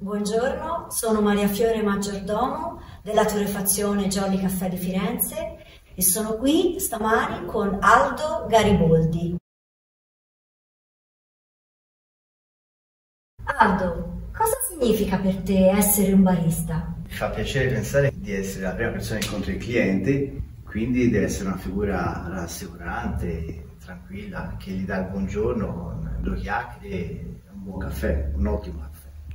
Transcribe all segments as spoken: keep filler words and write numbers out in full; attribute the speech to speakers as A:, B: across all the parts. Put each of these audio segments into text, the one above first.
A: Buongiorno, sono Maria Fiore Maggiordomo della torrefazione Jolly Caffè di Firenze e sono qui stamani con Aldo Gariboldi. Aldo, cosa significa per te essere un barista?
B: Mi fa piacere pensare di essere la prima persona che incontra i clienti, quindi deve essere una figura rassicurante, tranquilla, che gli dà il buongiorno, due chiacchiere e un buon caffè, un ottimo caffè.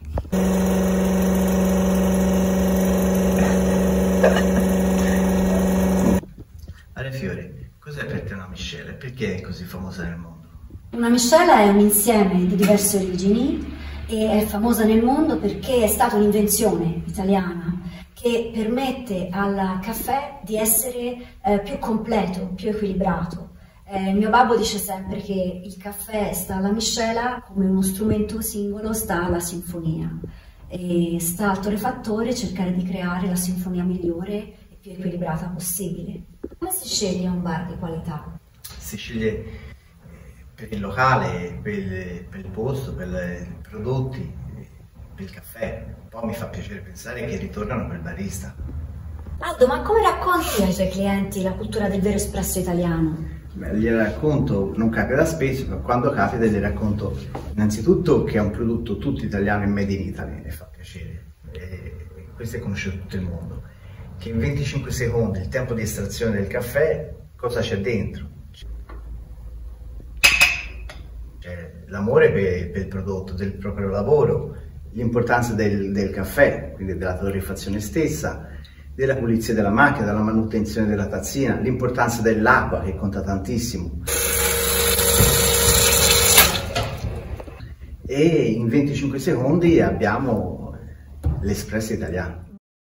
B: Maria Fiore, cos'è per te una miscela e perché è così famosa nel mondo?
A: Una miscela è un insieme di diverse origini e è famosa nel mondo perché è stata un'invenzione italiana che permette al caffè di essere eh, più completo, più equilibrato. Eh, mio babbo dice sempre che il caffè sta alla miscela come uno strumento singolo sta alla sinfonia e sta al torrefattore cercare di creare la sinfonia migliore e più equilibrata possibile. Come si sceglie un bar di qualità?
B: Si sceglie per il locale, per il, per il posto, per i prodotti, per il caffè. Poi mi fa piacere pensare che ritornano per il barista.
A: Aldo, ma come racconti ai tuoi clienti la cultura del vero espresso italiano?
B: Beh, gliela racconto, non capita spesso, ma quando capita gli racconto innanzitutto che è un prodotto tutto italiano e made in Italy e fa piacere. E questo è conosciuto tutto il mondo. Che in venticinque secondi, il tempo di estrazione del caffè, cosa c'è dentro? C'è l'amore per, per il prodotto, del proprio lavoro, l'importanza del, del caffè, quindi della torrefazione stessa, della pulizia della macchina, della manutenzione della tazzina, l'importanza dell'acqua che conta tantissimo. E in venticinque secondi abbiamo l'espresso italiano.